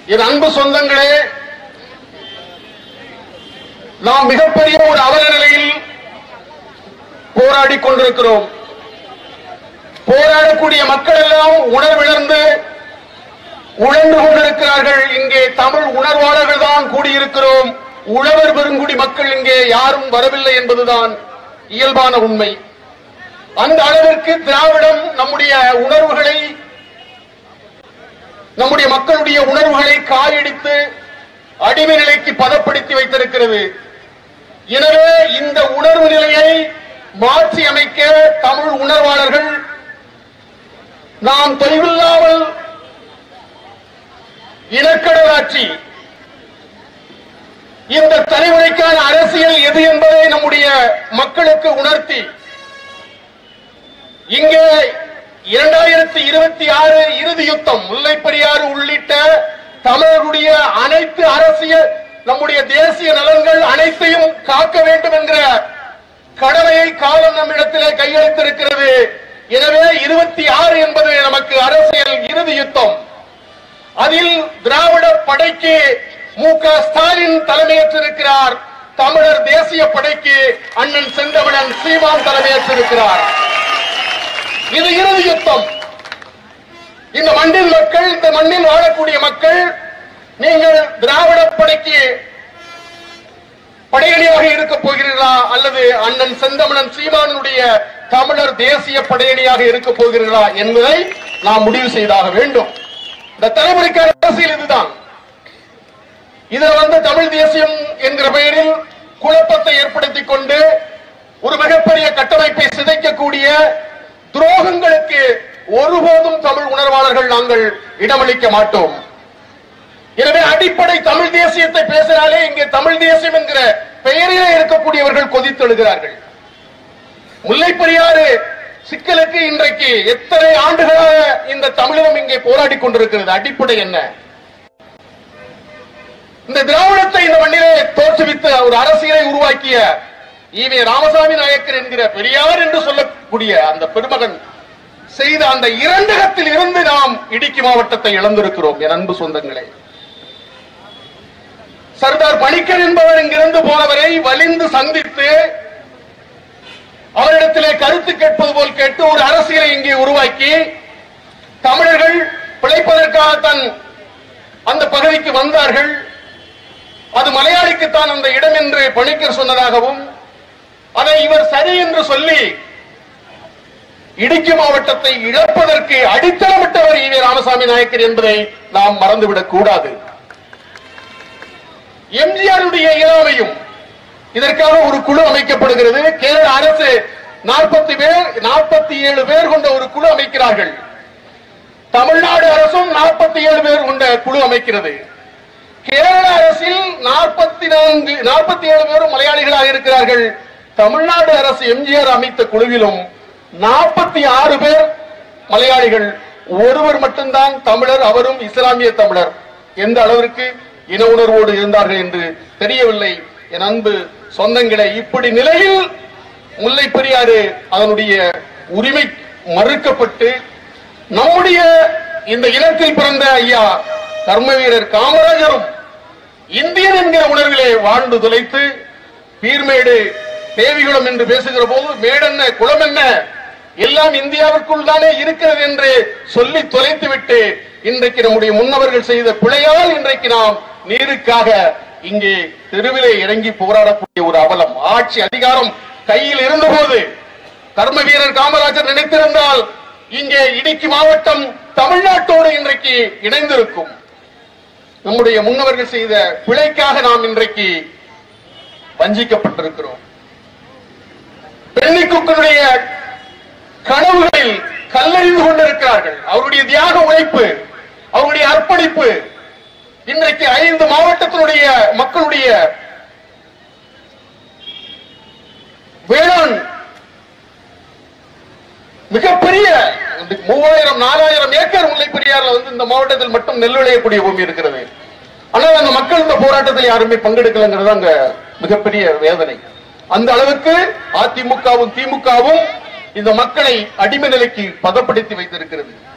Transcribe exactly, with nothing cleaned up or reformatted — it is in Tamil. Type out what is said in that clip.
என் அன்பு சொந்தங்களே, நாம் மிகப்பெரிய ஒரு அவல நிலையில் போராடி கொண்டிருக்கிறோம். போராடக்கூடிய மக்கள் எல்லாம் உணர்விழந்து உழன்று கொண்டிருக்கிறார்கள். இங்கே தமிழ் உணர்வாளர்கள் தான் கூடியிருக்கிறோம். உழவர் பெருங்குடி மக்கள் இங்கே யாரும் வரவில்லை என்பதுதான் இயல்பான உண்மை. அந்த அளவிற்கு திராவிடம் நம்முடைய உணர்வுகளை, நம்முடைய மக்களுடைய உணர்வுகளை காயடித்து அடிமை நிலைக்கு பதப்படுத்தி வைத்திருக்கிறது. எனவே இந்த உணர்வு நிலையை மாற்றி அமைக்க தமிழ் உணர்வாளர்கள் நாம் தொய்வில்லாமல் இனக்கடலாற்றி இந்த தலைமுறைக்கான அரசியல் எது என்பதை நம்முடைய மக்களுக்கு உணர்த்தி இங்கே இரண்டாயிரத்தி இருபத்தி ஆறு இறுதி யுத்தம், முல்லைப்பெரியாறு உள்ளிட்ட தமிழருடைய அனைத்து அரசியல், நம்முடைய தேசிய நலன்கள் அனைத்தையும் காக்க வேண்டும் என்கிற கடமையை காலம் நம்மிடத்திலே கையெழுத்திருக்கிறது. எனவே இருபத்தி ஆறு என்பது நமக்கு அரசியல் இறுதி யுத்தம். அதில் திராவிட படைக்கு மு க ஸ்டாலின் தலைமையேற்றிருக்கிறார். தமிழர் தேசிய படைக்கு அண்ணன் செந்தமிழன் சீமான் தலைமையேற்றிருக்கிறார். இது இறுதி யுத்தம். இந்த மண்ணின் மக்கள், இந்த மண்ணில் வாழக்கூடிய மக்கள், நீங்கள் திராவிட படைக்கு படையணியாக இருக்க போகிறீர்களா அல்லது அண்ணன் செந்தமிழன் சீமானுடைய தமிழர் தேசிய படையணியாக இருக்க போகிறீர்களா என்பதை நாம் முடிவு செய்தாக வேண்டும். இந்த தலைமுறைக்கான அரசியல் இதுதான். இதில் வந்து தமிழ் தேசியம் என்கிற பெயரில் குழப்பத்தை ஏற்படுத்திக் கொண்டு ஒரு மிகப்பெரிய கட்டமைப்பை சிதைக்கக்கூடிய துரோகங்களுக்கு ஒருபோதும் தமிழ் உணர்வாளர்கள் நாங்கள் இடமளிக்க மாட்டோம். எனவே அடிப்படை தமிழ் தேசியத்தை பேசினாலே இங்கே தமிழ் தேசியம் என்கிற பெயரிலே இருக்கக்கூடியவர்கள் கொதித்தெழுகிறார்கள். முல்லைப்பெரியாறு சிக்கலுக்கு இன்றைக்கு எத்தனை ஆண்டுகளாக இந்த தமிழகம் இங்கே போராடி கொண்டிருக்கிறது. அடிப்படை என்ன? இந்த திராவிடத்தை இந்த மண்ணிலே தோற்றுவித்த ஒரு அரசியலை உருவாக்கிய ஈவே ராமசாமி நாயக்கர் என்கிற பெரியார் என்று சொல்லக்கூடிய அந்த பெருமகன் செய்த அந்த இரண்டகத்தில் இருந்து நாம் இடுக்கி மாவட்டத்தை இழந்திருக்கிறோம். என் அன்பு சொந்தங்களே, சர்தார் பணிக்கர் என்பவர் இங்கிருந்து போனவரை வலிந்து சந்தித்து அவரிடத்திலே கருத்து கேட்பது போல் கேட்டு ஒரு அரசியலை இங்கே உருவாக்கி தமிழர்கள் பிழைப்பதற்காகத்தான் அந்த பகுதிக்கு வந்தார்கள். அது மலையாளிக்குத்தான் அந்த இடம் என்று பணிக்கர் சொன்னதாகவும் அதை இவர் சரி என்று சொல்லி இடுக்கி மாவட்டத்தை இழப்பதற்கு அடித்தளமிட்டவர் ஈவே ராமசாமி நாயக்கர் என்பதை நாம் மறந்துவிடக் கூடாது. எம்ஜிஆருடைய இயலாமையும் இதற்காக ஒரு குழு அமைக்கப்படுகிறது. கேரள அரசு நாற்பத்தி பேர் நாற்பத்தி ஏழு பேர் கொண்ட ஒரு குழு அமைக்கிறார்கள். தமிழ்நாடு அரசும் நாற்பத்தி ஏழு பேர் கொண்ட குழு அமைக்கிறது. கேரள அரசில் நாற்பத்தி நான்கு நாற்பத்தி ஏழு பேரும் மலையாளிகளாக இருக்கிறார்கள். தமிழ்நாடு அரசு எம்ஜிஆர் அமைத்த குழுவிலும் நாற்பத்தி ஆறு பேர் மலையாளிகள், ஒருவர் மட்டும்தான் தமிழர், அவரும் இஸ்லாமிய தமிழர். எந்த அளவிற்கு இன உணர்வோடு இருந்தார்கள் என்று தெரியவில்லை. என் அன்பு சொந்தங்களை, இப்படி நிலையில் முல்லை பெரியாறு அதனுடைய உரிமை மறுக்கப்பட்டு நம்முடைய இந்த இனத்தில் பிறந்த ஐயா கர்ம வீரர் காமராஜரும் இந்தியன் என்கிற உணர்விலே வாழ்ந்து தொலைத்து பீர்மேடு தேவிகுளம் என்று பேசுகிற போது மேடென்ன குளம் என்ன எல்லாம் இந்தியாவிற்குள் தானே இருக்கிறது என்று சொல்லி தொலைத்து விட்டு இன்றைக்கு நம்முடைய முன்னவர்கள் செய்த பிழையால் இன்றைக்கு நாம் நீருக்காக இங்கே தெருவிலே இறங்கி போராடக்கூடிய ஒரு அவலம். ஆட்சி அதிகாரம் கையில் இருந்தபோது கர்ம வீரர் காமராஜர் நினைத்திருந்தால் இங்கே இடுக்கி மாவட்டம் தமிழ்நாட்டோடு இன்றைக்கு இணைந்திருக்கும். நம்முடைய முன்னவர்கள் செய்த பிழைக்காக நாம் இன்றைக்கு வஞ்சிக்கப்பட்டிருக்கிறோம். பெண்ணிக்குடைய கனவுகளில் கல்லறிந்து கொண்டிருக்கிறார்கள். அவருடைய தியாக உழைப்பு, அவருடைய அர்ப்பணிப்பு இன்றைக்கு ஐந்து மாவட்டத்தினுடைய மக்களுடைய வேளாண் மிகப்பெரிய மூவாயிரம் நாலாயிரம் ஏக்கர் முல்லை பெரியாறுல வந்து இந்த மாவட்டத்தில் மட்டும் நெல் விளையக்கூடிய பூமி இருக்கிறது. ஆனால் அந்த மக்கள் இந்த போராட்டத்தில் யாருமே பங்கெடுக்கலங்கிறது அங்க மிகப்பெரிய வேதனை. அந்த அளவுக்கு அதிமுகவும் திமுகவும் இந்த மக்களை அடிமை நிலைக்கு பதப்படுத்தி வைத்திருக்கிறது.